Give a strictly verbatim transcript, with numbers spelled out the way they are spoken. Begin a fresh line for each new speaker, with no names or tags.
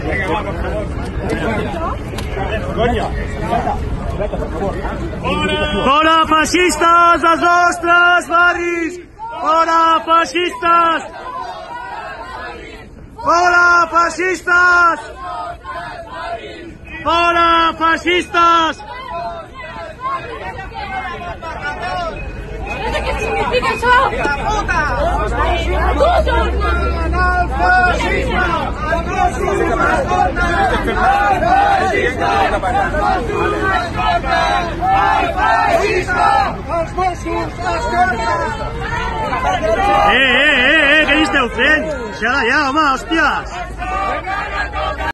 Fora feixistes dels nostres barris! Fora feixistes! Fora feixistes! Fora feixistes!
Què significa això? Puta! Puta! El feixisme! El feixisme! El feixisme! El feixisme! Els Mossos d'Esquadra!
Eh, eh, eh, eh, què hi esteu fent? Deixeu-la ja, home, hòsties!